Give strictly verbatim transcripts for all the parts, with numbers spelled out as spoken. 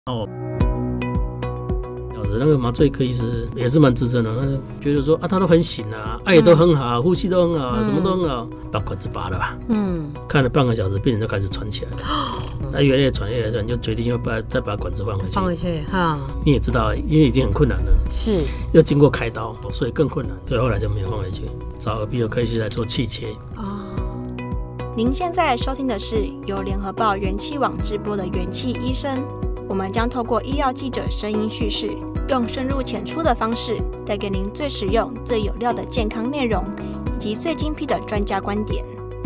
哦，那个麻醉科医师也是蛮资深的，觉得说啊，他都很醒啊，爱、啊、也都很好，嗯、呼吸都很好，嗯、什么都很好，把管子拔了吧。嗯，看了半个小时，病人就开始喘起来了。他、嗯、越来越喘，越来越喘，就决定要把再把管子放回去。 放回去哈。 你也知道，因为已经很困难了， 是又经过开刀，所以更困难，所以后来就没有放回去，找耳鼻喉科医师来做气切。哦。 您现在收听的是由联合报元气网直播的元气医生。我们将透过医药记者声音叙事，用深入浅出的方式，带给您最实用、最有料的健康内容，以及最精辟的专家观点。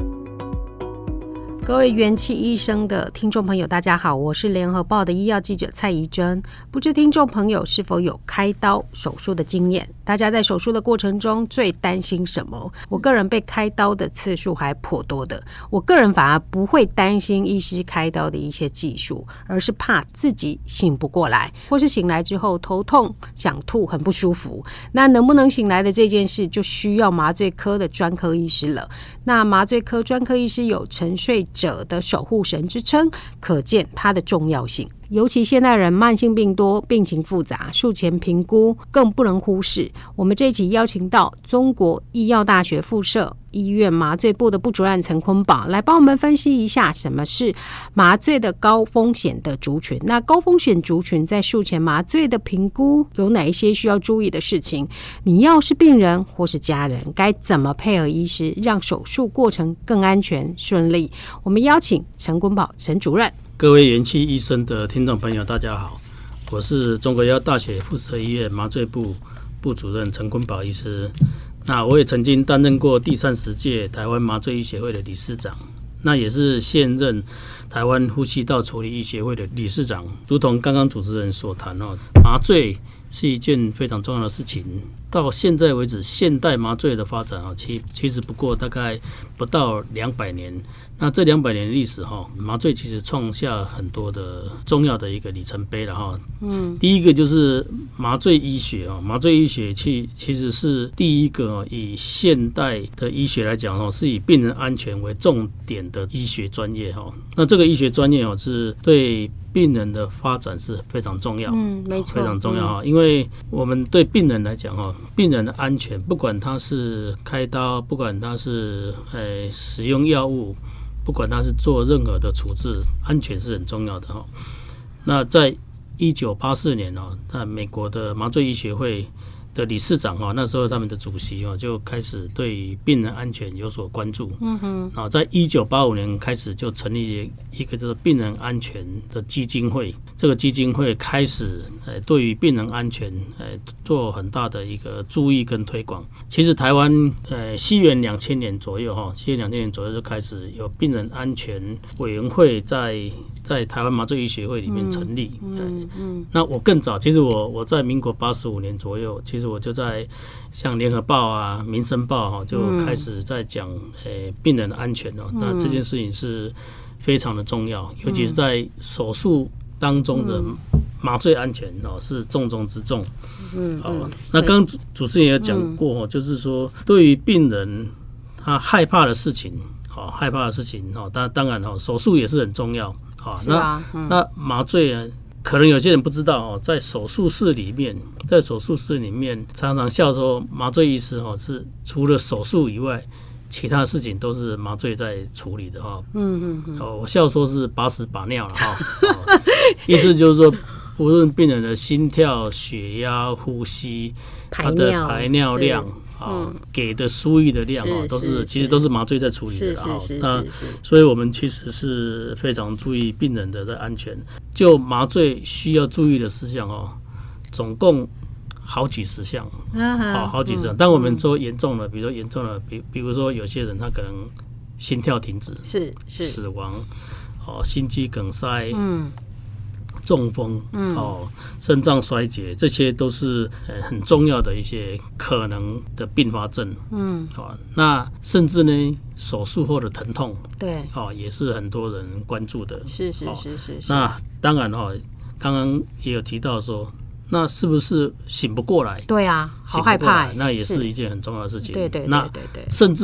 各位元气医生的听众朋友，大家好，我是联合报的医药记者蔡宜珍。不知听众朋友是否有开刀手术的经验？大家在手术的过程中最担心什么？我个人被开刀的次数还颇多的，我个人反而不会担心医师开刀的一些技术，而是怕自己醒不过来，或是醒来之后头痛、想吐、很不舒服。那能不能醒来的这件事，就需要麻醉科的专科医师了。那麻醉科专科医师有沉睡者的守护神之称，可见它的重要性。尤其现代人慢性病多，病情复杂，术前评估更不能忽视。我们这一期邀请到中国医药大学附设医院麻醉部的部主任陈坤宝来帮我们分析一下什么是麻醉的高风险的族群。那高风险族群在术前麻醉的评估有哪一些需要注意的事情？你要是病人或是家人，该怎么配合医师，让手术过程更安全顺利？我们邀请陈坤宝陈主任。 各位元气医生的听众朋友，大家好，我是中国医药大学附设医院麻醉部部主任陈坤宝医师。那我也曾经担任过第三十届台湾麻醉医学会的理事长，那也是现任台湾呼吸道处理医学会的理事长。如同刚刚主持人所谈哦，麻醉是一件非常重要的事情。到现在为止，现代麻醉的发展哦，其其实不过大概不到两百年。那这两百年的历史哈，麻醉其实创下很多的重要的一个里程碑了哈。嗯，第一个就是麻醉医学啊，麻醉医学其其实是第一个以现代的医学来讲哈，是以病人安全为重点的医学专业哈。那这个医学专业哦，是对病人的发展是非常重要， 嗯，没错， 非常重要哈。因为我们对病人来讲哈，病人的安全，不管他是开刀，不管他是呃使用药物。不管他是做任何的处置，安全是很重要的哈。那在一九八四年哦，在美国的麻醉医学会的理事长哈，那时候他们的主席哦就开始对病人安全有所关注。嗯哼。然后在一九八五年开始就成立一个叫做病人安全的基金会。这个基金会开始呃对于病人安全呃做很大的一个注意跟推广。其实台湾呃西元两千年左右哈，西元两千年左右就开始有病人安全委员会在在台湾麻醉医学会里面成立。嗯 嗯, 嗯。那我更早，其实我我在民国八十五年左右，其实我就在像联合报啊、民生报哈，就开始在讲呃病人的安全哦。那这件事情是非常的重要，尤其是在手术当中的麻醉安全哦，是重中之重。嗯，好，那刚刚主持人也讲过哦，就是说对于病人他害怕的事情，好害怕的事情哦，当当然哦，手术也是很重要。好，那那麻醉啊，可能有些人不知道哦，在手术室里面，在手术室里面常常笑说，麻醉医师哦是除了手术以外，其他事情都是麻醉在处理的哈。嗯嗯嗯。哦，我笑说是把屎把尿了哈。哦、意思就是说，无论病人的心跳、血压、呼吸，他的排尿量。啊、嗯，给的输液的量啊，都是其实都是麻醉在处理的啊。那所以我们其实是非常注意病人的安全。就麻醉需要注意的事项哦，总共好几十项，好好几十项。当我们说严重了，比如说严重了，比比如说有些人他可能心跳停止， 是是死亡，哦，心肌梗塞，嗯。中风、嗯、哦，肾脏衰竭，这些都是呃很重要的一些可能的并发症。嗯，哦，那甚至呢，手术后的疼痛， 对， 哦，也是很多人关注的。 是是是是是。 那当然哈、哦，刚刚也有提到说，那是不是醒不过来？ 对啊，好害怕， 那也是一件很重要的事情。 对对对对对。 甚至呢，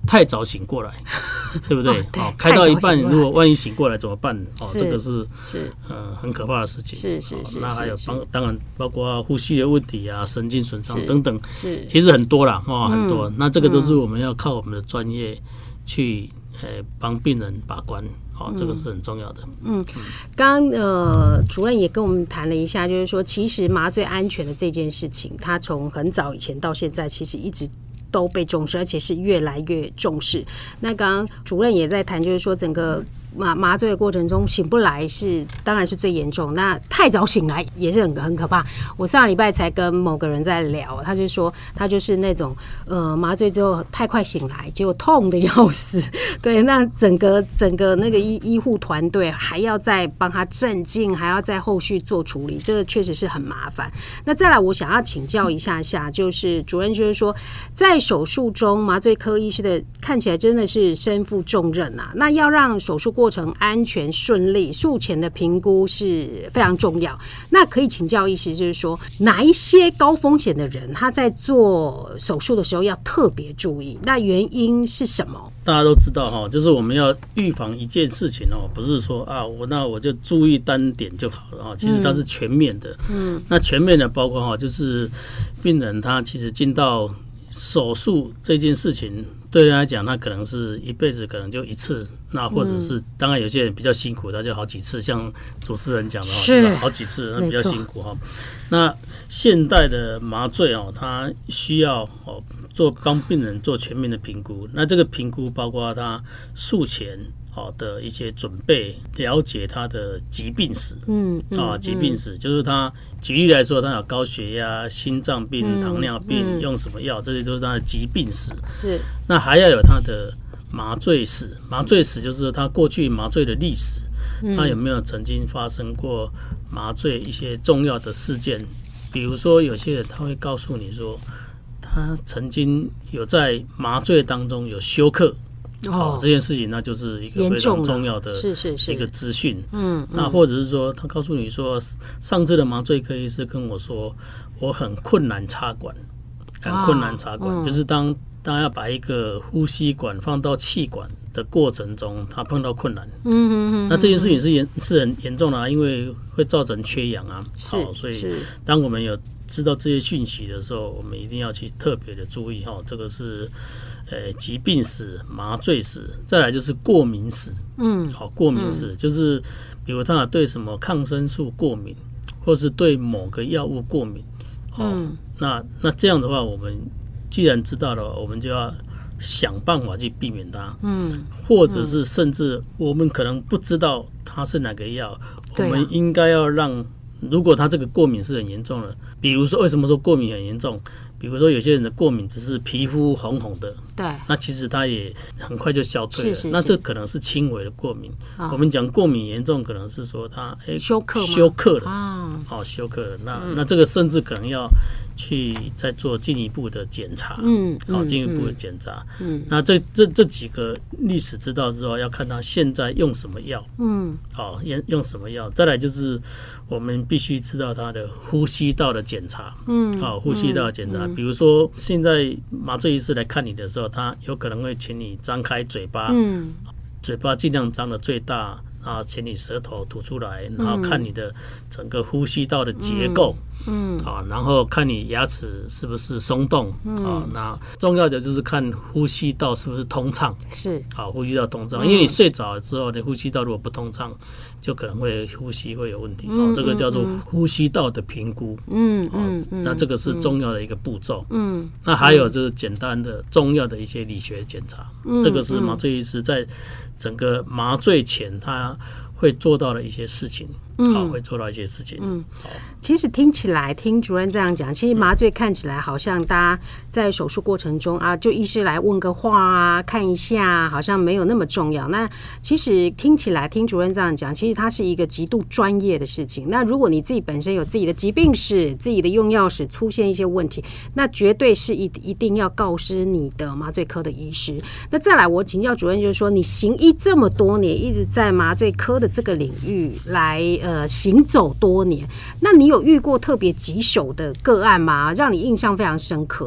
太早醒过来，对不对？ 哦对哦，开到一半， 太早醒过来如果万一醒过来怎么办？哦， 是这个是是呃很可怕的事情。 是是是哦，那还有是帮当然包括呼吸的问题啊、神经损伤是等等， 是其实很多啦，哦，很多。 嗯那这个都是我们要靠我们的专业去呃帮病人把关。哦，这个是很重要的。 嗯，刚刚呃，主任也跟我们谈了一下，就是说，其实麻醉安全的这件事情，它从很早以前到现在，其实一直都被重视，而且是越来越重视。那刚刚主任也在谈，就是说整个麻麻醉的过程中醒不来是当然是最严重，那太早醒来也是很很可怕。我上礼拜才跟某个人在聊，他就说他就是那种呃麻醉之后太快醒来，结果痛的要死。对，那整个整个那个医医护团队还要再帮他镇静，还要在后续做处理，这个确实是很麻烦。那再来，我想要请教一下下，就是主任就是说，在手术中麻醉科医师的看起来真的是身负重任啊。那要让手术过程安全顺利，术前的评估是非常重要。那可以请教医师，就是说哪一些高风险的人他在做手术的时候要特别注意？那原因是什么？ 大家都知道哈，就是我们要预防一件事情哦，不是说啊，我那我就注意单点就好了哈。其实它是全面的。嗯，那全面的包括哈，就是病人他其实进到手术这件事情，对人来讲，他可能是一辈子可能就一次，那或者是、嗯、当然有些人比较辛苦，他就好几次，像主持人讲的哈，好几次，那比较辛苦哈。那现代的麻醉哦，它需要哦做帮病人做全面的评估，那这个评估包括他术前好的一些准备，了解他的疾病史，嗯啊，疾病史就是他举例来说，他有高血压、心脏病、嗯、糖尿病，嗯、用什么药，这些都是他的疾病史。是，那还要有他的麻醉史，麻醉史就是他过去麻醉的历史，嗯、他有没有曾经发生过麻醉一些重要的事件，比如说有些人他会告诉你说，他曾经有在麻醉当中有休克。哦，这件事情那就是一个非常重要的一个资讯。嗯，那或者是说，他告诉你说，上次的麻醉科医师跟我说，我很困难插管，很困难插管，哦嗯、就是当当要把一个呼吸管放到气管的过程中，他碰到困难。嗯嗯嗯，那这件事情是严是很严重的啊，因为会造成缺氧啊。好，所以当我们有知道这些讯息的时候，我们一定要去特别的注意哈，这个是。呃，疾病史、麻醉史，再来就是过敏史。嗯，好，过敏史、嗯、就是比如他对什么抗生素过敏，或是对某个药物过敏。哦，嗯、那那这样的话，我们既然知道了，我们就要想办法去避免它。嗯，或者是甚至我们可能不知道它是哪个药，我们应该要让，如果他这个过敏是很严重的，比如说为什么说过敏很严重？比如说有些人的过敏只是皮肤红红的，对，那其实它也很快就消退了。是是是，那这可能是轻微的过敏。哦、我们讲过敏严重，可能是说它哎休克休克了啊，哦休克了。那、嗯、那这个甚至可能要去再做进一步的检查，嗯，好、哦、进一步的检查。嗯，那这这这几个历史知道之后，要看他现在用什么药，嗯，好、哦、用用什么药。再来就是我们必须知道他的呼吸道的检查，嗯，好、哦、呼吸道的检查。嗯比如说，现在麻醉医师来看你的时候，他有可能会请你张开嘴巴，嗯、嘴巴尽量张得最大，然后请你舌头吐出来，然后看你的整个呼吸道的结构，嗯，啊，然后看你牙齿是不是松动，嗯、啊，那重要的就是看呼吸道是不是通畅，是，好，呼吸道通畅，因为你睡着了之后，你呼吸道如果不通畅，就可能会呼吸会有问题，嗯、啊，这个叫做呼吸道的评估，嗯嗯、啊，那这个是重要的一个步骤，嗯，那还有就是简单的重要的一些理学检查，嗯、这个是麻醉医师在整个麻醉前他会做到的一些事情，嗯，好，会做到一些事情，嗯，好。 其实听起来，听主任这样讲，其实麻醉看起来好像大家在手术过程中啊，就医师来问个话啊，看一下，好像没有那么重要。那其实听起来，听主任这样讲，其实它是一个极度专业的事情。那如果你自己本身有自己的疾病史、自己的用药史出现一些问题，那绝对是一一定要告知你的麻醉科的医师。那再来，我请教主任，就是说，你行医这么多年，一直在麻醉科的这个领域来呃行走多年，那你有遇过特别棘手的个案吗？让你印象非常深刻的？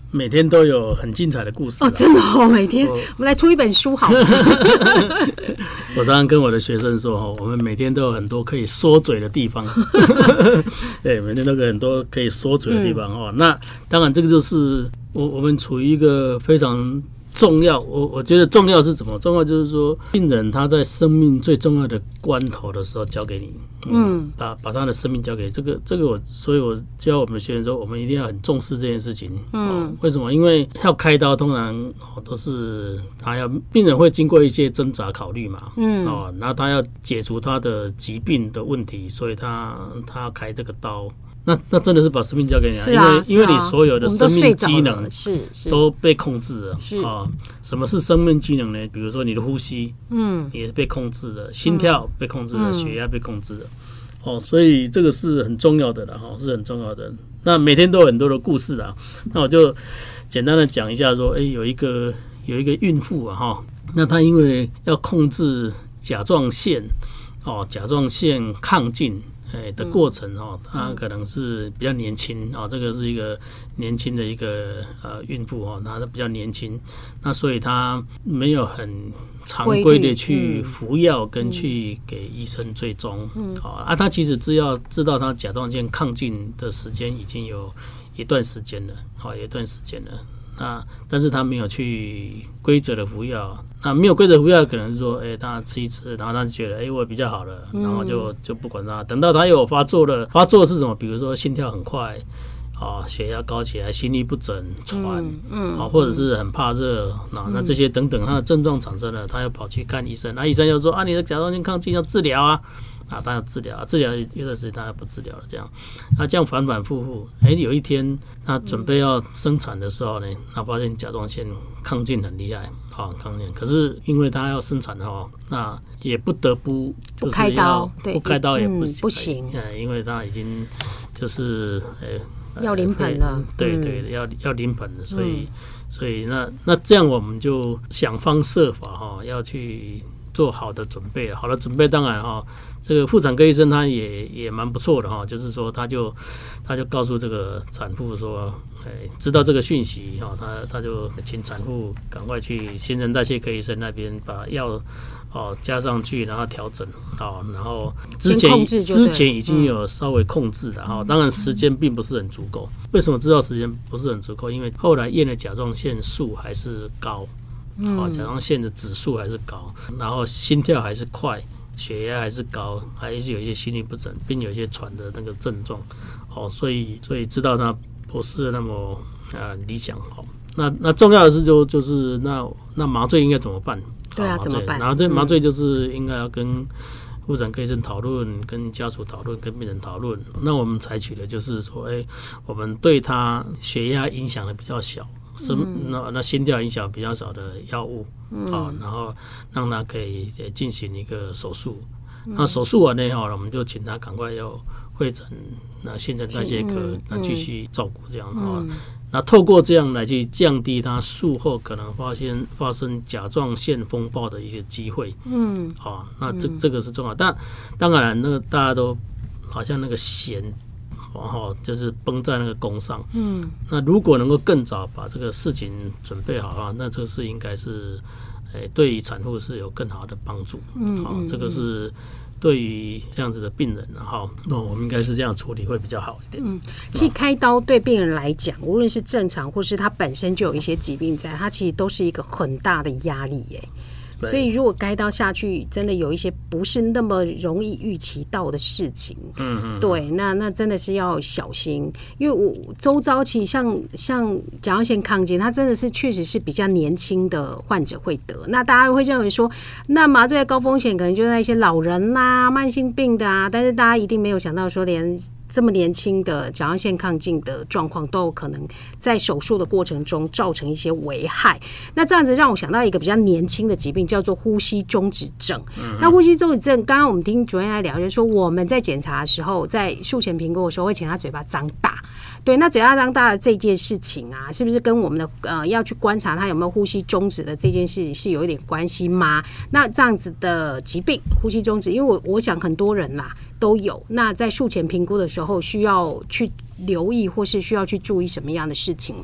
每天都有很精彩的故事哦，真的哦，每天我们来出一本书好吗？ 我常常跟我的学生说，我们每天都有很多可以说嘴的地方，对，每天都有很多可以说嘴的地方哦。嗯、那当然，这个就是我我们处于一个非常重要，我我觉得重要是什么？重要就是说，病人他在生命最重要的关头的时候交给你，嗯，把把他的生命交给这个这个我，所以我教我们学生说，我们一定要很重视这件事情。嗯，哦、为什么？因为要开刀，通常、哦、都是他要病人会经过一些挣扎考虑嘛，嗯，哦，然后他要解除他的疾病的问题，所以他他要开这个刀。那那真的是把生命交给你、啊，因为、啊、因为你所有的生命机能是是都被控制了啊、哦。什么是生命机能呢？比如说你的呼吸，嗯，也是被控制的，心跳被控制的，嗯、血压被控制的，哦，所以这个是很重要的了哈、哦，是很重要的。那每天都有很多的故事啊，那我就简单的讲一下说，哎，有一个有一个孕妇啊哈，那她因为要控制甲状腺哦，甲状腺亢进。哎的过程哦，她可能是比较年轻哦，这个是一个年轻的一个呃孕妇哦，她比较年轻，那所以她没有很常规的去服药跟去给医生追踪，嗯，好啊，她其实只要知道她甲状腺亢进的时间已经有一段时间了，好，有一段时间了。那但是他没有去规则的服药，那没有规则服药，可能是说，哎、欸，他吃一吃，然后他就觉得，哎、欸，我比较好了，然后就就不管他。等到他有发作了，发作是什么？比如说心跳很快，啊、哦，血压高起来，心律不整，喘，嗯，啊、嗯，或者是很怕热，那、嗯、那这些等等，他的症状产生了，他又跑去看医生，那医生又说，啊，你的甲状腺亢进要治疗啊。啊，他要治疗，治疗有段时间他还不治疗了，这样，那这样反反复复，哎、欸，有一天他准备要生产的时候呢，他发现甲状腺亢进很厉害，好亢进，可是因为他要生产哈，那也不得不就是要不开刀，对， 不开刀也不行， 嗯、不行， 哎，因为他已经就是哎、 欸、要临盆了， 对对，嗯、要要临盆了，所以、嗯、所以那那这样我们就想方设法哈，要去做好的准备，好的准备当然哈。这个妇产科医生他也也蛮不错的哈，就是说他就他就告诉这个产妇说，哎，知道这个讯息哈，他他就请产妇赶快去新陈代谢科医生那边把药哦加上去，然后调整哦，然后之前之前已经有稍微控制了哈，当然时间并不是很足够。为什么知道时间不是很足够？因为后来验的甲状腺素还是高，哦，甲状腺的指数还是高，然后心跳还是快。血压还是高，还是有一些心律不整，并有一些喘的那个症状，哦，所以所以知道它不是那么呃理想，哦，那那重要的是就就是那那麻醉应该怎么办？ 对啊，怎么办？ 然后这麻醉就是应该要跟妇产科医生讨论，跟家属讨论，跟病人讨论。那我们采取的就是说，哎、欸，我们对他血压影响的比较小。嗯、那那心跳影响比较少的药物，嗯哦、然后让他可以进行一个手术。嗯、那手术完了以后，我们就请他赶快要会诊那新陈代谢科，嗯、那继续照顾这样啊、嗯哦。那透过这样来去降低他术后可能发现发生甲状腺风暴的一些机会。嗯，哦，那这这个是重要。但当然，那个大家都好像那个弦。然后就是绷在那个弓上，嗯，那如果能够更早把这个事情准备好的话，那这个事应该是，诶，对于产妇是有更好的帮助，嗯，好，这个是对于这样子的病人，哈，那我们应该是这样处理会比较好一点。 嗯，其实开刀对病人来讲，无论是正常或是他本身就有一些疾病在，他其实都是一个很大的压力，耶。所以如果开刀下去，真的有一些不是那么容易预期到的事情，嗯嗯，对，那那真的是要小心，因为我周遭其实像像甲状腺亢进，它真的是确实是比较年轻的患者会得，那大家会认为说，那麻醉的高风险可能就在一些老人啦、啊、慢性病的啊，但是大家一定没有想到说连。这么年轻的甲状腺亢进的状况都有可能在手术的过程中造成一些危害。那这样子让我想到一个比较年轻的疾病，叫做呼吸中止症。嗯、那呼吸中止症，刚刚我们听主任来聊，就是说我们在检查的时候，在术前评估的时候，会请他嘴巴张大。对，那嘴巴张大的这件事情啊，是不是跟我们的呃要去观察他有没有呼吸中止的这件事是有一点关系吗？那这样子的疾病，呼吸中止，因为我我想很多人啦。都有，那在术前评估的时候，需要去留意或是需要去注意什么样的事情吗？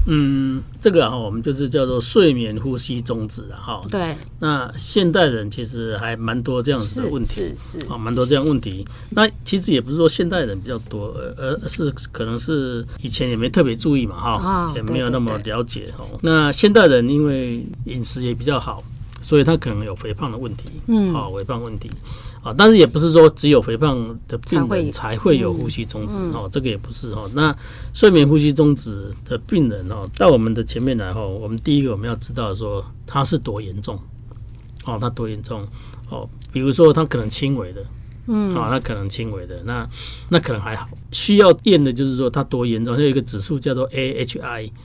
嗯，这个哈、啊，我们就是叫做睡眠呼吸中止啊，哈。 对。 那现代人其实还蛮多这样子的问题， 是是， 啊，蛮多这样问题。那其实也不是说现代人比较多，而而是可能是以前也没特别注意嘛，哈，以前没有那么了解哈。那现代人因为饮食也比较好，所以他可能有肥胖的问题，嗯，好，肥胖问题。啊，但是也不是说只有肥胖的病人才会有呼吸中止哦，这个也不是哦。那睡眠呼吸中止的病人哦，到我们的前面来后，我们第一个我们要知道说他是多严重哦，他多严重哦。比如说他可能轻微的，嗯，啊，他可能轻微的，那那可能还好。需要验的就是说他多严重，有一个指数叫做 A H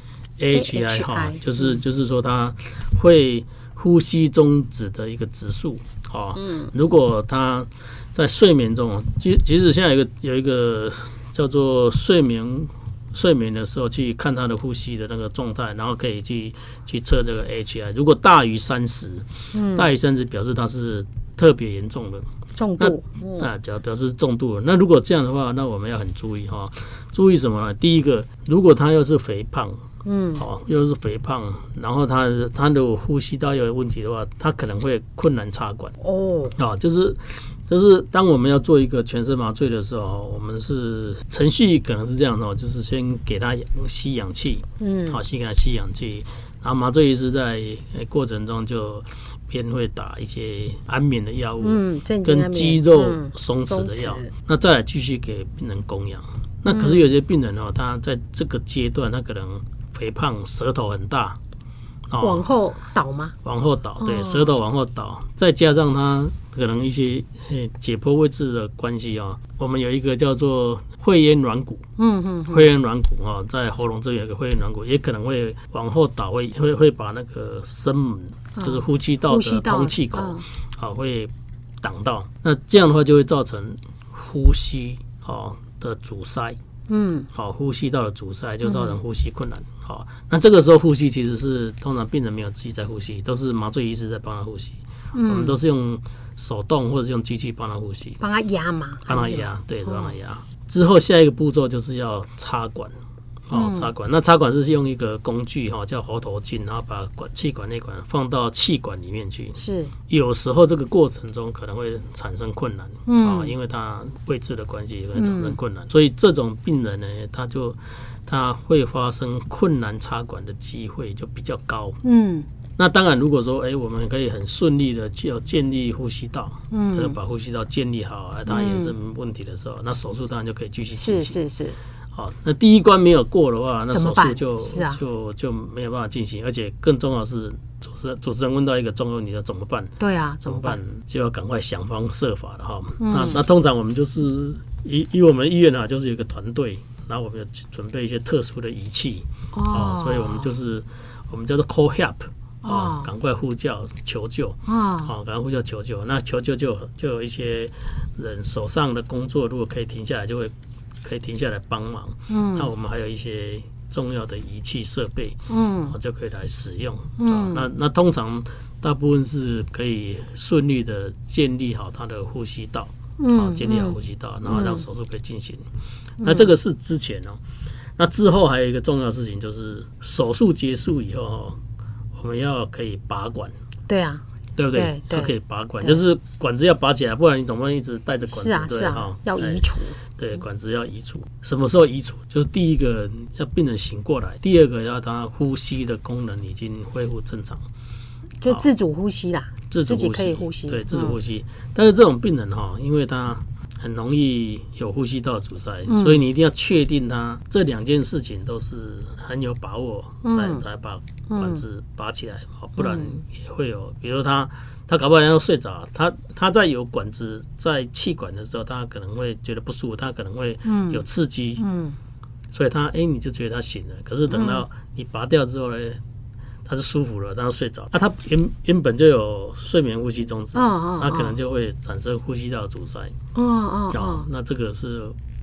I，A H I 哈，就是就是说他会呼吸中止的一个指数。哦，如果他在睡眠中，其其实现在有一个有一个叫做睡眠睡眠的时候去看他的呼吸的那个状态，然后可以去去测这个 A H I， 如果大于三十，大于三十表示他是特别严重的重度， 那表表示重度了。那如果这样的话，那我们要很注意哈，注意什么呢？第一个，如果他又是肥胖。嗯，好，又是肥胖，然后他他的呼吸道有问题的话，他可能会困难插管哦。啊，就是就是当我们要做一个全身麻醉的时候，我们是程序可能是这样的，就是先给他吸氧气，嗯，好，先给他吸氧气，然后麻醉医师在过程中就边会打一些安眠的药物，嗯，跟肌肉松弛的药，嗯、那再来继续给病人供氧。那可是有些病人哦，他在这个阶段，他可能肥胖，舌头很大， 哦、往后倒吗？ 往后倒，对，舌头往后倒，再加上他可能一些解剖位置的关系哦，我们有一个叫做会咽软骨，嗯嗯，会咽软骨哦，在喉咙这里有一个会咽软骨，也可能会往后倒，会会会把那个声门，就是呼吸道的通气口，啊、哦，会挡到。那这样的话就会造成呼吸哦的阻塞。嗯，好，呼吸道的阻塞就造成呼吸困难。好，那这个时候呼吸其实是通常病人没有自己在呼吸，都是麻醉医师在帮他呼吸。嗯，我们都是用手动或者用机器帮他呼吸， 帮他压嘛， 帮他压，对，帮他压。之后下一个步骤就是要插管。哦，插管，那插管是用一个工具哈，叫喉头镜，然后把管气管内管放到气管里面去。是，有时候这个过程中可能会产生困难，嗯，啊，因为它位置的关系会产生困难，嗯、所以这种病人呢，他就他会发生困难插管的机会就比较高。嗯，那当然，如果说哎、欸，我们可以很顺利的就建立呼吸道，嗯，把呼吸道建立好，它也是没问题的时候，嗯、那手术当然就可以继续进行。是是是。好，那第一关没有过的话，那手术就、啊、就就没有办法进行，而且更重要的是，主持人主持人问到一个重要问题，要怎么办？ 对啊， 怎么办？就要赶快想方设法的哈。嗯、那那通常我们就是以以我们医院啊，就是有一个团队，然后我们准备一些特殊的仪器，哦，所以我们就是我们叫做 call help。啊，赶快呼叫求救！啊，好，赶快呼叫求救。那求救就就有一些人手上的工作，如果可以停下来，就会可以停下来帮忙。嗯，那我们还有一些重要的仪器设备，嗯，就可以来使用。嗯，那那通常大部分是可以顺利的建立好他的呼吸道，嗯，建立好呼吸道，然后让手术可以进行。嗯、那这个是之前哦，那之后还有一个重要的事情就是手术结束以后。我们要可以拔管， 对啊， 对不对？它可以拔管，就是管子要拔起来，不然你总不能一直带着管子。 是啊，是啊，要移除。 对，管子要移除。什么时候移除？就是第一个要病人醒过来，第二个要他呼吸的功能已经恢复正常， 就自主呼吸啦， 自主呼吸， 自己可以呼吸， 对，自主呼吸。嗯、但是这种病人哈，因为他很容易有呼吸道阻塞，嗯、所以你一定要确定他这两件事情都是很有把握，才、嗯、才把管子拔起来，嗯、不然也会有，比如他他搞不好要睡着，他他在有管子在气管的时候，他可能会觉得不舒服，他可能会有刺激，嗯、所以他哎、欸、你就觉得他醒了，可是等到你拔掉之后呢？他是舒服了，然后睡着。那、啊、他原原本就有睡眠呼吸中止，那、哦哦、可能就会产生呼吸道阻塞。哦哦哦，那这个是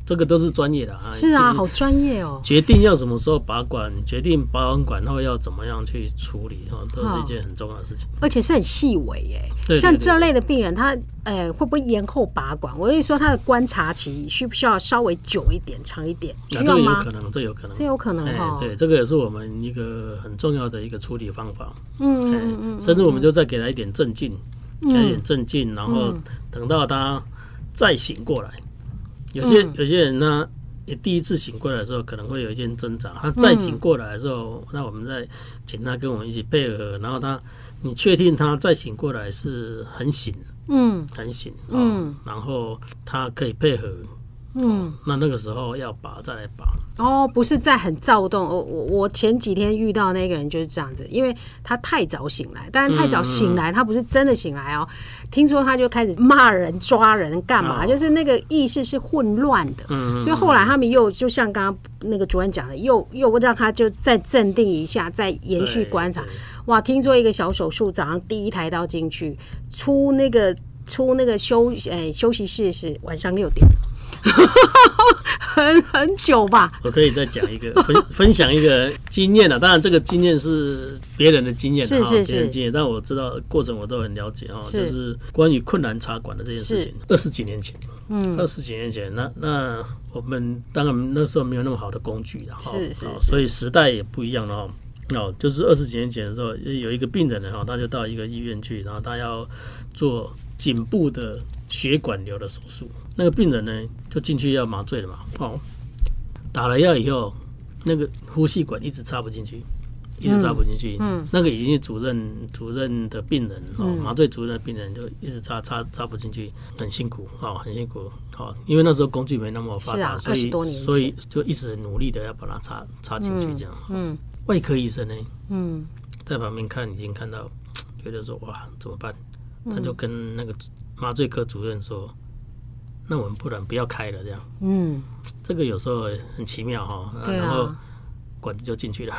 这个都是专业的啊。 是啊，好专业哦。 决定要什么时候拔管，决定拔完管后要怎么样去处理哦，都是一件很重要的事情。 而且是很细微耶。 对对对对， 像这类的病人，他呃会不会延后拔管？我跟你说，他的观察期需不需要稍微久一点、长一点？需要吗？ 这有可能，这有可能， 这有可能哈、哦欸。对，这个也是我们一个很重要的一个处理方法。 嗯嗯欸、 嗯, 嗯， 甚至我们就再给他一点镇静，给他一点镇静，然后等到他再醒过来。有些、嗯、有些人呢，你第一次醒过来的时候可能会有一点挣扎，他再醒过来的时候，嗯、那我们再请他跟我们一起配合，然后他你确定他再醒过来是很醒，嗯，很醒，嗯、哦，然后他可以配合。嗯，那那个时候要拔再来拔哦，不是在很躁动。我我我前几天遇到那个人就是这样子，因为他太早醒来，但是太早醒来，嗯、他不是真的醒来哦。听说他就开始骂人、抓人、干嘛，哦、就是那个意识是混乱的。嗯，所以后来他们又就像刚刚那个主任讲的，又又让他就再镇定一下，再延续观察。哇，听说一个小手术，早上第一台刀进去，出那个出那个休诶、欸、休息室是晚上六点。很很久吧。 我可以再讲一个分分享一个经验啊，当然这个经验是别人的经验， 是是是别人经验，但我知道过程我都很了解啊，就是关于困难插管的这件事情。二十几年前，嗯，二十几年前，那那我们当然那时候没有那么好的工具了， 是是是， 所以时代也不一样了哈。哦，就是二十几年前的时候，有一个病人呢，哈，他就到一个医院去，然后他要做颈部的血管瘤的手术。那个病人呢，就进去要麻醉了嘛，哦，打了药以后，那个呼吸管一直插不进去，一直插不进去。嗯，那个已经是主任主任的病人哦，麻醉主任的病人就一直插插插不进去，很辛苦哦，很辛苦哦，因为那时候工具没那么发达， 啊、 所以所以就一直很努力的要把它插插进去这样。嗯。嗯，外科医生呢，嗯，在旁边看已经看到，觉得说哇怎么办？他就跟那个麻醉科主任说，那我们不然不要开了这样。嗯，这个有时候很奇妙哈、啊，然后管子就进去了，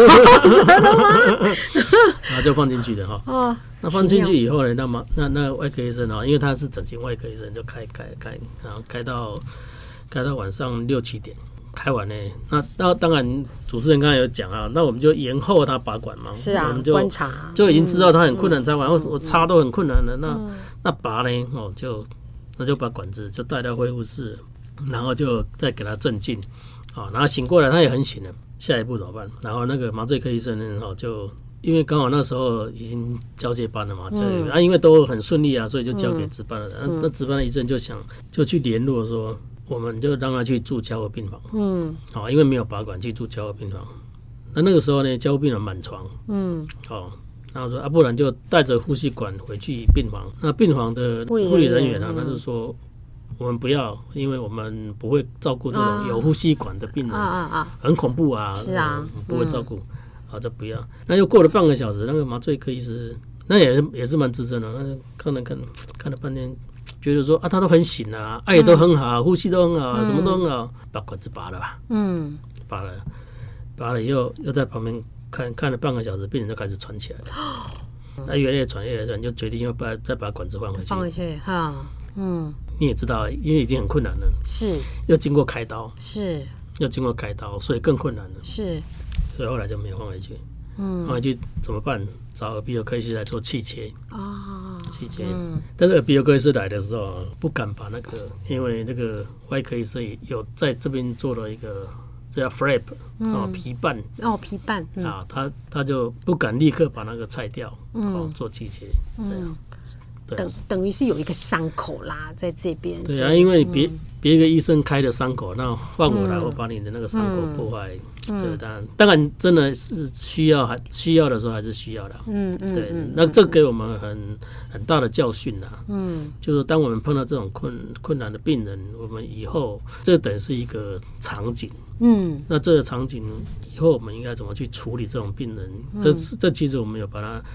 然后就放进去的哈。哦，那放进去以后呢，那么那那外科医生啊，因为他是整形外科医生，就开开开，然后开到开到晚上六七点。开完呢，那那当然，主持人刚才有讲啊，那我们就延后他拔管嘛， 是啊， 我们就观察， 就已经知道他很困难插管，嗯、我插都很困难了，那、嗯、那拔呢，哦，就那就把管子就带到恢复室，然后就再给他镇静，啊，然后醒过来他也很醒了，下一步怎么办？然后那个麻醉科医生呢，哦，就因为刚好那时候已经交接班了嘛，嗯、啊，因为都很顺利啊，所以就交给值班了，那、嗯、那值班的医生就想就去联络说。我们就让他去住加护病房，嗯，好，因为没有拔管去住加护病房。那那个时候呢，加护病房满床，嗯，好，然后说啊，不然就带着呼吸管回去病房。那病房的护理人员啊，他就说我们不要，因为我们不会照顾这种有呼吸管的病人，啊啊啊，很恐怖啊， 是啊， 不会照顾，好，就不要。那又过了半个小时，那个麻醉科医师，那也也是蛮资深的，那就看了看，看了半天。觉得说啊，他都很醒啊，爱、啊、也都很好，呼吸都很好，嗯、什么都很好，把管子拔了吧，嗯，拔了，拔了以后又在旁边看看了半个小时，病人就开始喘起来了，那、哦、越来越喘，越来越喘，就决定要把再把管子换回去， 放回去哈，嗯， 你也知道，因为已经很困难了， 是， 又经过开刀， 是， 又经过开刀，所以更困难了， 是， 所以后来就没有换回去，嗯，换回去怎么办？找耳鼻喉科医师来做气切啊，气切。嗯、但是耳鼻喉科医师来的时候，不敢把那个，因为那个外科医师有在这边做了一个这叫 flap 哦皮瓣哦皮瓣、嗯、 啊，他他就不敢立刻把那个拆掉，嗯、哦做气切，嗯， 对、啊，等等于是有一个伤口啦在这边。 对啊，因为别别个医生开的伤口，那换我来，我把你的那个伤口破坏。嗯嗯、这个当然，当然真的是需要，还需要的时候还是需要的。嗯嗯，对，嗯、那这给我们很很大的教训呐。嗯，就是当我们碰到这种困困难的病人，我们以后这等于是一个场景。嗯，那这个场景以后我们应该怎么去处理这种病人？嗯、这这其实我们有把它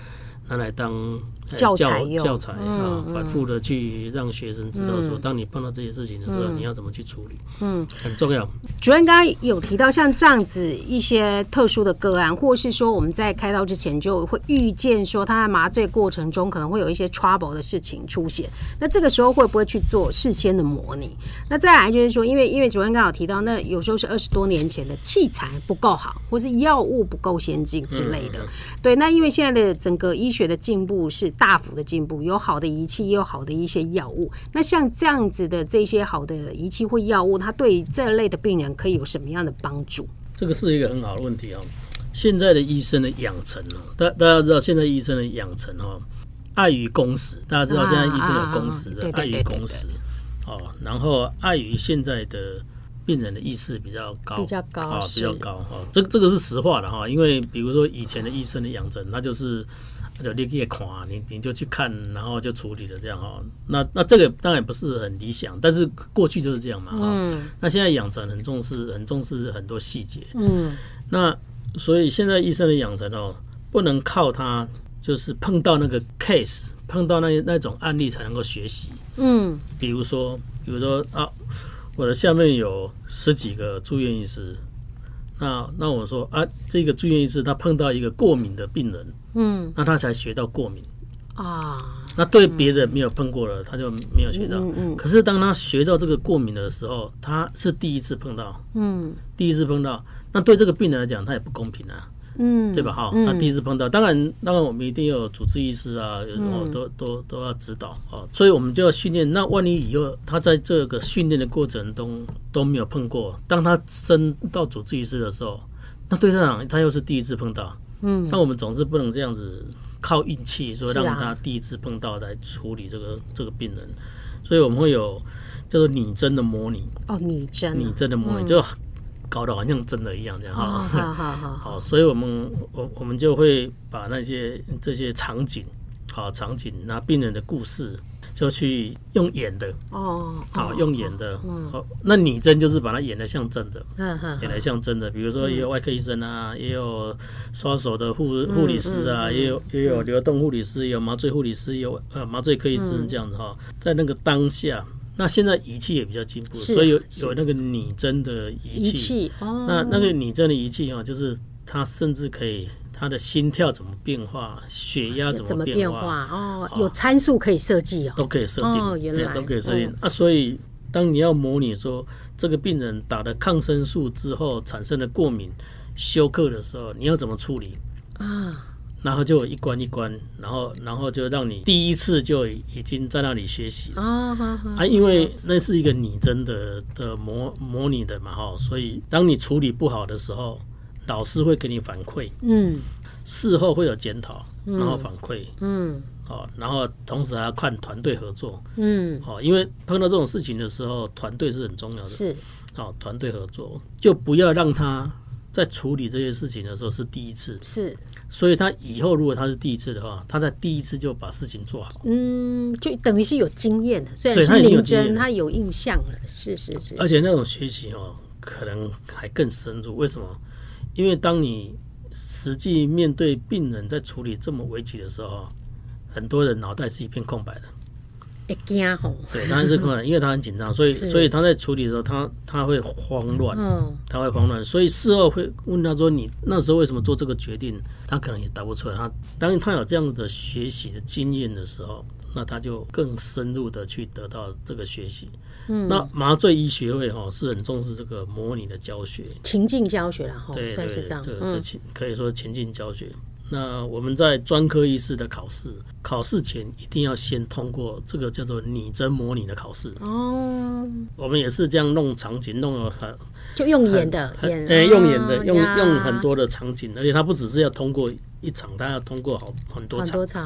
拿来当教材用教材啊， 嗯反复的去让学生知道说， 嗯当你碰到这些事情的时候， 嗯你要怎么去处理， 嗯， 很重要。 主任刚刚有提到像这样子一些特殊的个案，或是说我们在开刀之前就会预见说他在麻醉过程中可能会有一些 trouble 的事情出现，那这个时候会不会去做事先的模拟？那再来就是说，因为因为主任刚好提到，那有时候是二十多年前的器材不够好，或是药物不够先进之类的。 嗯、 对，那因为现在的整个医学的进步是大幅的进步，有好的仪器，也有好的一些药物。那像这样子的这些好的仪器或药物，它对这类的病人可以有什么样的帮助？ 这个是一个很好的问题哦。现在的医生的养成哦，大大家知道，现在医生的养成哦，碍于工时，大家知道现在医生有工时的，碍于工时哦，然后碍于现在的病人的意识比较高， 比较高啊、 哦，比较高哈、哦。这个这个是实话的哈，因为比如说以前的医生的养成，他就是就你去看，你你就去看，然后就处理了这样哈。那那这个当然不是很理想，但是过去就是这样嘛。嗯。那现在养成很重视，很重视很多细节。嗯。那所以现在医生的养成哦，不能靠他就是碰到那个 case， 碰到那那种案例才能够学习。嗯。比如说，比如说啊，我的下面有十几个住院医师。那那我说啊，这个住院医师他碰到一个过敏的病人，嗯，那他才学到过敏啊。那对别人没有碰过了，他就没有学到。嗯嗯。可是当他学到这个过敏的时候，他是第一次碰到，嗯，第一次碰到，那对这个病人来讲，他也不公平啊。嗯，对吧？哈，那第一次碰到，当然，当然我们一定要有主治医师啊，哦，都都都要指导哦，所以我们就要训练。那万一以后他在这个训练的过程中都没有碰过，当他升到主治医师的时候，那对他讲他又是第一次碰到。嗯，但我们总是不能这样子靠运气，说让他第一次碰到来处理这个这个病人，所以我们会有叫做拟真的模拟。 哦，拟真， 拟真的模拟就。搞得好像真的一样这样哈， 哦、好好好， 好，所以我们我我们就会把那些这些场景，好场景，拿病人的故事，就去用演的哦，好用演的，嗯，好，那拟真就是把它演得像真的，嗯嗯，演得像真的，比如说也有外科医生啊，也有刷手的护护理师啊，也有也有流动护理师，也有麻醉护理师，也有呃麻醉科医师这样子哈，在那个当下。那现在仪器也比较进步，所以有有那个拟真的仪器。仪器哦、那那个拟真的仪器啊，就是它甚至可以，它的心跳怎么变化，血压怎么变化哦，有参数可以设计哦， 都可以设定哦， 原来都可以设定、哦、啊。所以当你要模拟说这个病人打了抗生素之后产生的过敏休克的时候，你要怎么处理啊？然后就有一关一关，然后然后就让你第一次就已经在那里学习了啊，啊因为那是一个拟真的的模模拟的嘛哈，所以当你处理不好的时候，老师会给你反馈，嗯，事后会有检讨，然后反馈，嗯，哦，然后同时还要看团队合作，嗯，哦，因为碰到这种事情的时候，团队是很重要的，是，哦，团队合作就不要让他。在处理这些事情的时候是第一次，是，所以他以后如果他是第一次的话，他在第一次就把事情做好， 嗯，就等于是有经验的，虽然是拟真，他有印象了，是是是， 而且那种学习哦，可能还更深入。为什么？因为当你实际面对病人在处理这么危急的时候，很多人脑袋是一片空白的。对，当然是空白，因为他很紧张，所以所以他在处理的时候，他他会慌乱，嗯，他会慌乱，所以事后会问他说：“你那时候为什么做这个决定？”他可能也答不出来。他当他有这样的学习的经验的时候，那他就更深入的去得到这个学习。嗯，那麻醉医学会哈是很重视这个模拟的教学， 情境教学啦，哈， 对， 算是这样， 对，嗯，可以说情境教学。那我们在专科医师的考试，考试前一定要先通过这个叫做拟真模拟的考试。哦，我们也是这样弄场景，弄了很就用演的，演哎、欸、用演的，用用很多的场景，而且它不只是要通过一场，它要通过好很多场。很多场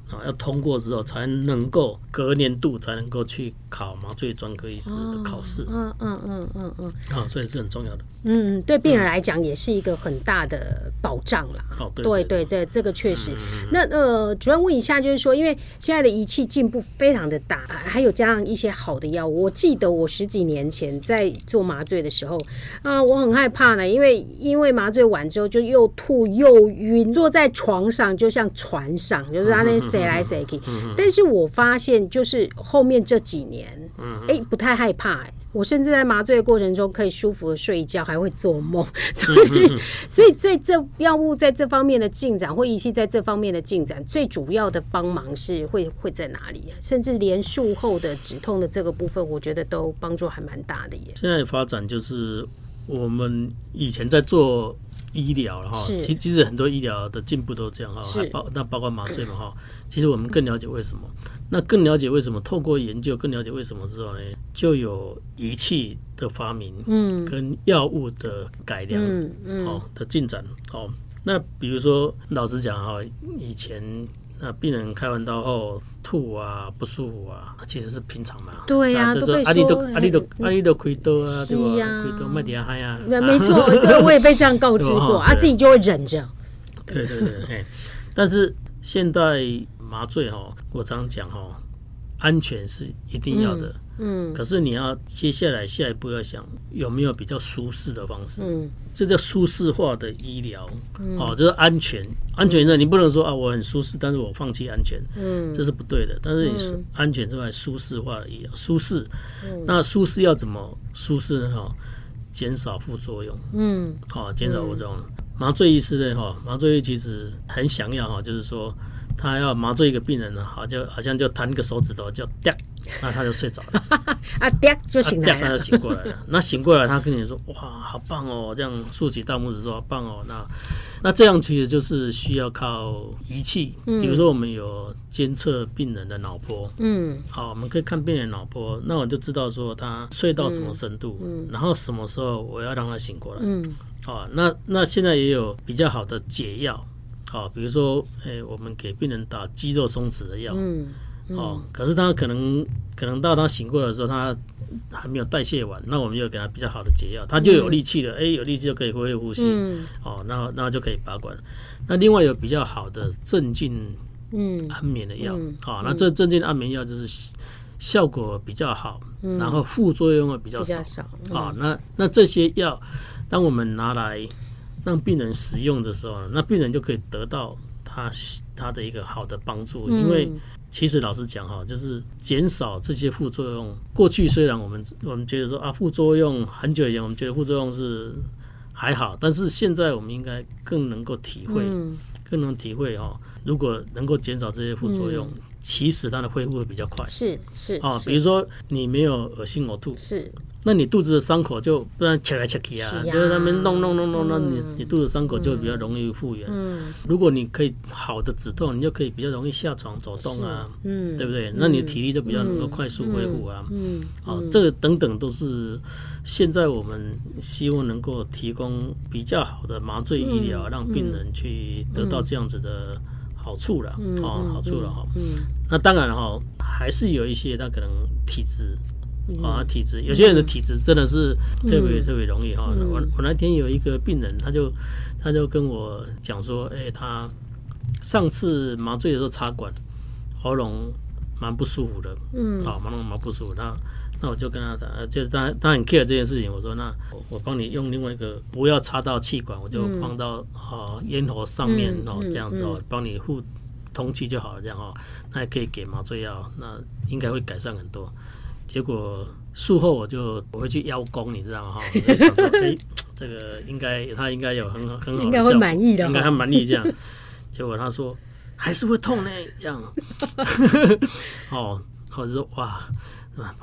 啊，要通过之后才能够隔年度才能够去考麻醉专科医师的考试。 嗯嗯嗯嗯嗯， 啊，这也是很重要的。 嗯，对病人来讲也是一个很大的保障啦。 哦，对对对，这这个确实。那呃，主要问一下，就是说，因为现在的仪器进步非常的大，还有加上一些好的药物。我记得我十几年前在做麻醉的时候啊、呃，我很害怕呢，因为因为麻醉完之后就又吐又晕，坐在床上就像船上，就是他那塞来塞去。但是我发现，就是后面这几年，哎，不太害怕哎。我甚至在麻醉的过程中可以舒服的睡一觉，还会做梦。所以，所以在这药物在这方面的进展，或仪器在这方面的进展，最主要的帮忙是会会在哪里？甚至连术后的止痛的这个部分，我觉得都帮助还蛮大的耶。 现在发展就是我们以前在做医疗了哈，其其实很多医疗的进步都这样哈，还包那包括麻醉嘛哈。其实我们更了解为什么，那更了解为什么，透过研究更了解为什么之后呢，就有仪器的发明，嗯，跟药物的改良，嗯嗯，哦的进展，哦，那比如说老实讲哈，以前那病人开完刀后吐啊不舒服啊，其实是平常嘛。 对呀、啊，都被说， 阿里都阿里都阿里都开刀啊，对吧？开刀卖点嗨啊。 没错，对，我也被这样告知过，啊，自己就会忍着。 对对对，但是现在麻醉哈，我常讲哈，安全是一定要的。嗯，可是你要接下来下一步要想有没有比较舒适的方式，嗯，这叫舒适化的医疗，嗯、哦，就是安全，安全呢，你不能说啊我很舒适，但是我放弃安全，嗯，这是不对的。但是你是安全之外，舒适化的医疗，舒适，嗯、那舒适要怎么舒适呢？哈，减少副作用，嗯，好、哦，减少副作用。麻醉医师呢，哈，麻醉医其实很想要哈，就是说他要麻醉一个病人呢，好像好像就弹个手指头就掉。那他就睡着了， 啊，嗲就醒来了， 他就醒过来了。那醒过来，他跟你说：“哇，好棒哦！”这样竖起大拇指说：“好棒哦！”那那这样其实就是需要靠仪器，嗯、比如说我们有监测病人的脑波，嗯，好，我们可以看病人脑波，那我就知道说他睡到什么深度，嗯、然后什么时候我要让他醒过来，嗯，好，那那现在也有比较好的解药，好，比如说，哎，我们给病人打肌肉松弛的药，嗯。哦，可是他可能可能到他醒过来的时候，他还没有代谢完，那我们就给他比较好的解药，他就有力气了，哎、嗯，有力气就可以恢复呼吸，嗯、哦，那那就可以拔管。那另外有比较好的镇静安眠的药，嗯哦，那这镇静安眠药就是效果比较好，嗯、然后副作用会比较少，啊、嗯哦，那那这些药，当我们拿来让病人使用的时候，那病人就可以得到他他的一个好的帮助，因为。其实老实讲哈，就是减少这些副作用。过去虽然我们我们觉得说啊，副作用很久以前我们觉得副作用是还好，但是现在我们应该更能够体会，嗯、更能体会哈，如果能够减少这些副作用，嗯、其实它的恢复会比较快。 是是啊，比如说你没有恶心呕吐， 是。 那你肚子的伤口就不然切来切去啊，啊就是他们弄弄弄弄，那你你肚子伤口就比较容易复原。嗯，如果你可以好的止痛，你就可以比较容易下床走动啊，嗯，对不对？那你的体力就比较能够快速恢复啊。嗯，好、嗯，这个等等都是现在我们希望能够提供比较好的麻醉医疗，嗯、让病人去得到这样子的好处了，嗯、哦，好处了哈。嗯，那当然哈，还是有一些他可能体质。啊，体质有些人的体质真的是特别、嗯、特别容易哈。嗯、我我那天有一个病人，他就他就跟我讲说，哎、欸，他上次麻醉的时候插管，喉咙蛮不舒服的，嗯，好，喉咙蛮不舒服。那那我就跟他讲，就是他他很 care 这件事情，我说那我帮你用另外一个，不要插到气管，我就放到啊咽喉上面哦，这样子哦，帮你互通气就好了，这样哦，那也可以给麻醉药，那应该会改善很多。结果术后我就我会去邀功，你知道吗？我就想说，哎、欸，这个应该他应该有很好很好的效果， 应该会满意的， 应该很满意这样。结果他说还是会痛呢，这样。哦，我就说哇，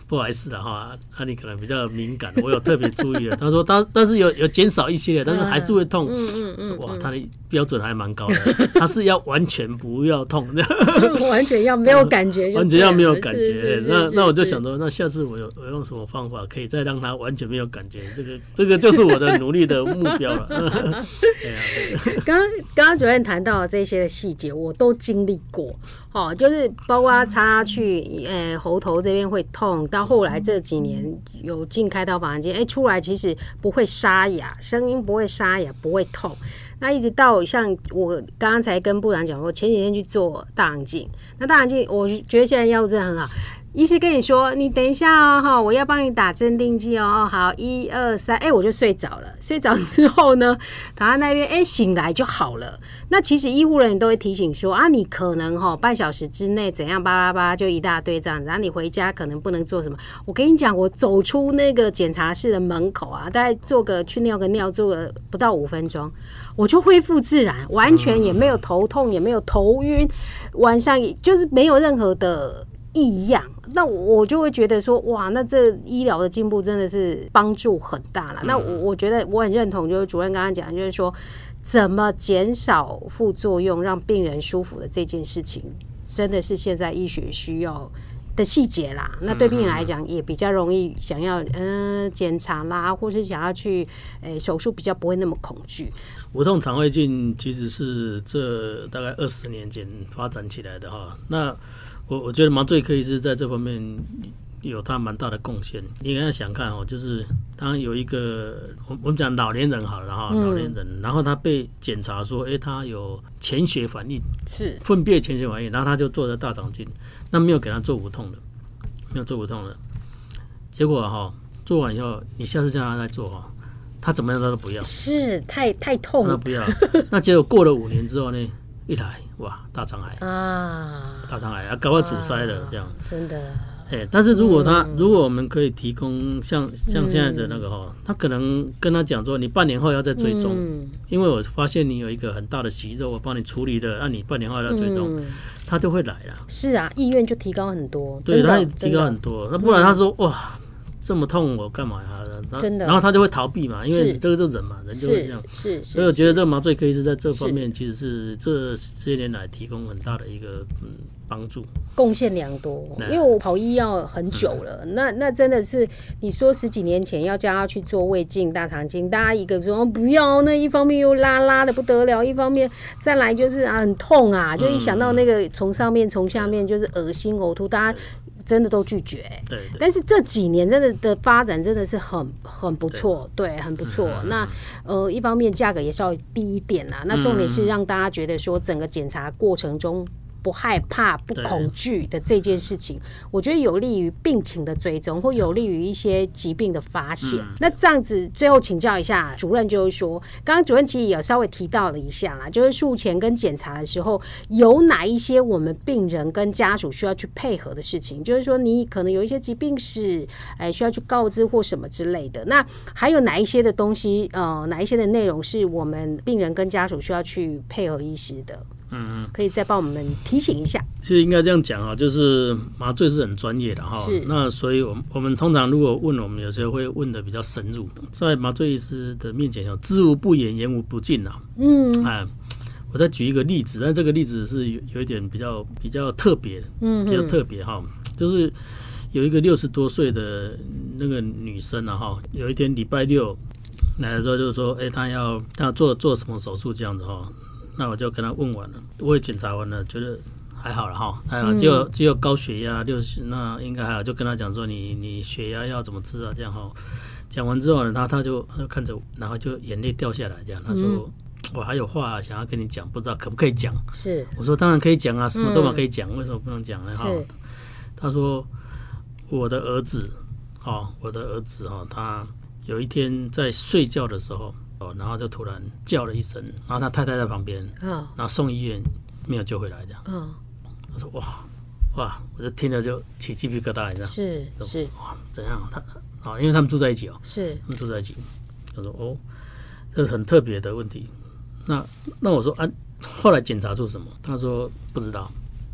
不好意思了哈，那、啊、你可能比较敏感，我有特别注意了。他说他但是有有减少一些的，但是还是会痛。嗯嗯嗯，哇，他的标准还蛮高的，他是要完全不要痛的， 完全要没有感觉就， 完全要没有感觉。那那我就想说，那下次我有我用什么方法可以再让他完全没有感觉？这个这个就是我的努力的目标了。对啊， 刚刚刚刚主任谈到的这些的细节，我都经历过。哦，就是包括插去，呃，喉头这边会痛，到后来这几年有进开刀房间，哎，出来其实不会沙哑，声音不会沙哑，不会痛。那一直到像我刚刚才跟部长讲，我前几天去做大肠镜，那大肠镜我觉得现在药物真的很好。医师跟你说，你等一下哦，我要帮你打镇定剂哦。好，一二三，哎，我就睡着了。睡着之后呢，躺在那边，哎，醒来就好了。那其实医护人员都会提醒说啊，你可能哈、哦、半小时之内怎样巴拉巴拉就一大堆这样，然后你回家可能不能做什么。我跟你讲，我走出那个检查室的门口啊，大概做个去尿个尿，做个不到五分钟，我就恢复自然，完全也没有头痛，也没有头晕，晚上就是没有任何的异样。那我就会觉得说，哇，那这医疗的进步真的是帮助很大了。那我我觉得我很认同，就是主任刚刚讲，就是说怎么减少副作用，让病人舒服的这件事情，真的是现在医学需要的细节啦。那对病人来讲，也比较容易想要嗯检查啦，或是想要去诶手术，比较不会那么恐惧。 无痛肠胃镜其实是这大概二十年前发展起来的哈。那我我觉得麻醉科医师在这方面有他蛮大的贡献。你应该想看哦，就是当有一个我我们讲老年人好了哈，老年人，然后他被检查说，哎、欸，他有潜血反应， 是粪便潜血反应，然后他就做了大肠镜，那没有给他做无痛的，没有做无痛的，结果哈做完以后，你下次叫他再做哈，他怎么样他都不要， 是太太痛了， 他不要。那结果过了五年之后呢？一来哇，大肠癌啊， 大肠癌啊，搞到阻塞了，这样、啊、 真的。 哎、欸，但是如果他、嗯、如果我们可以提供像像现在的那个哈、嗯，他可能跟他讲说，你半年后要再追踪、嗯，因为我发现你有一个很大的息肉，我帮你处理的，那、啊、你半年后要追踪、嗯，他就会来了。 是啊，意愿就提高很多， 对，他提高很多。那不然他说、嗯、哇。这么痛我干嘛呀？真的，然后他就会逃避嘛，因为这个就人嘛，人就会这样。是，是所以我觉得这个麻醉科医师在这方面其实是这些年来提供很大的一个嗯帮助， 贡献良多。因为我跑医药很久了，嗯、那那真的是你说十几年前要叫他去做胃镜、大肠镜，大家一个说、哦、不要，那一方面又拉拉的不得了，一方面再来就是啊很痛啊，就一想到那个从上面从下面就是恶心呕吐，大家。真的都拒绝、欸，对，但是这几年真的的发展真的是很很不错，对，对，很不错。嗯、那呃，一方面价格也稍微低一点啦，那重点是让大家觉得说整个检查过程中不害怕、不恐惧的这件事情，我觉得有利于病情的追踪，或有利于一些疾病的发现。嗯、那这样子，最后请教一下主任，就是说，刚刚主任其实也稍微提到了一下啦，就是术前跟检查的时候，有哪一些我们病人跟家属需要去配合的事情？就是说，你可能有一些疾病史，哎，需要去告知或什么之类的。那还有哪一些的东西，呃，哪一些的内容是我们病人跟家属需要去配合医师的？嗯，可以再帮我们提醒一下。 其实应该这样讲啊，就是麻醉是很专业的哈。是。那所以我们我们通常如果问，我们有时候会问的比较深入，在麻醉医师的面前，有知无不言，言无不尽啊。嗯。哎，我再举一个例子，但这个例子是有有一点比较比较特别，嗯，比较特别哈，就是有一个六十多岁的那个女生啊哈，有一天礼拜六来的时候，就是说，哎、欸，她要她要做做什么手术这样子哈。那我就跟他问完了，我也检查完了，觉得还好了哈，还好，只有只有高血压六十，那应该还好，就跟他讲说你你血压要怎么治啊，这样哈。讲完之后呢，他他就他就看着我，然后就眼泪掉下来，这样他说、嗯、我还有话想要跟你讲，不知道可不可以讲？是，我说当然可以讲啊，什么都嘛可以讲、嗯，为什么不能讲呢？哈，他说我的儿子，哦，我的儿子哈，他有一天在睡觉的时候。然后就突然叫了一声，然后他太太在旁边，然后送医院没有救回来，这样。嗯，我说哇哇，我就听了就起鸡皮疙瘩，你知道？是是哇，怎样？他啊，因为他们住在一起哦，是他们住在一起。他说哦，这是很特别的问题。那那我说啊，后来检查出什么？他说不知道。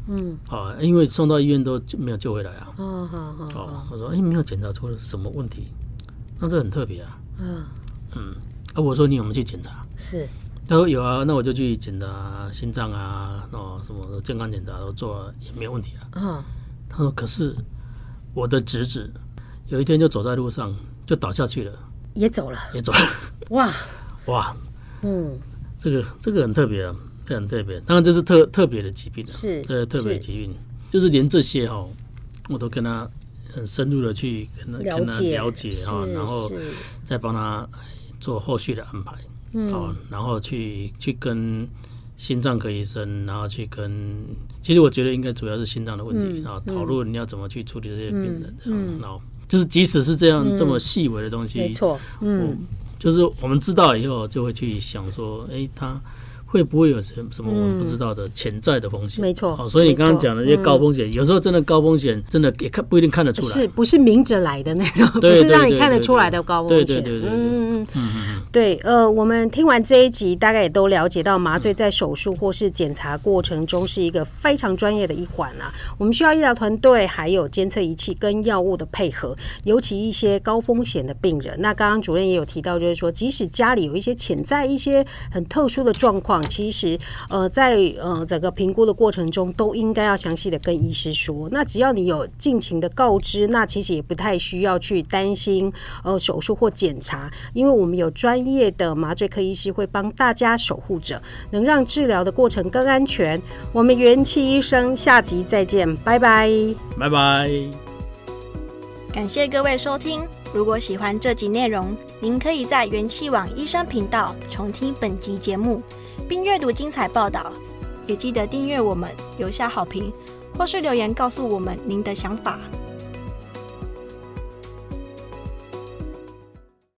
嗯， 哦，因为送到医院都没有救回来啊。 哦，好好哦，我说哎、欸，没有检查出了什么问题，那这很特别啊。 嗯嗯，啊，我说你有没有去检查？ 是， 他说有啊，那我就去检查心脏啊，哦，什么健康检查都做了，也没有问题啊。 嗯， 他说可是我的侄子有一天就走在路上就倒下去了， 也走了， 也走了。 哇哇， 嗯， 这个这个很特别啊，这很特别。当然这是特特别的疾病、啊， 是， 这特别的疾病，就是连这些哈、哦，我都跟他很深入的去跟他了解跟他了解哈、哦，然后再帮他做后续的安排，嗯，哦，然后去去跟心脏科医生，然后去跟，其实我觉得应该主要是心脏的问题，然后讨论你要怎么去处理这些病人，嗯，然后就是即使是这样、嗯、这么细微的东西， 没错，嗯， 就是我们知道以后就会去想说，哎，他会不会有什什么我们不知道的潜在的风险？ 没错， 哦，所以你刚刚讲的这些高风险，有时候真的高风险真的也看不一定看得出来， 是不是明着来的那种？不是让你看得出来的高风险。 对对对对， 嗯嗯嗯，对，呃，我们听完这一集，大概也都了解到麻醉在手术或是检查过程中是一个非常专业的一环啊。我们需要医疗团队还有监测仪器跟药物的配合，尤其一些高风险的病人。那刚刚主任也有提到，就是说，即使家里有一些潜在一些很特殊的状况，其实呃在呃整个评估的过程中，都应该要详细的跟医师说。那只要你有尽情的告知，那其实也不太需要去担心呃手术或检查，因为我们有专业的麻醉科医师会帮大家守护着，能让治疗的过程更安全。我们元气医生下集再见，拜拜， 拜拜。 感谢各位收听。如果喜欢这集内容，您可以在元气网医生频道重听本集节目，并阅读精彩报道。也记得订阅我们，留下好评，或是留言告诉我们您的想法。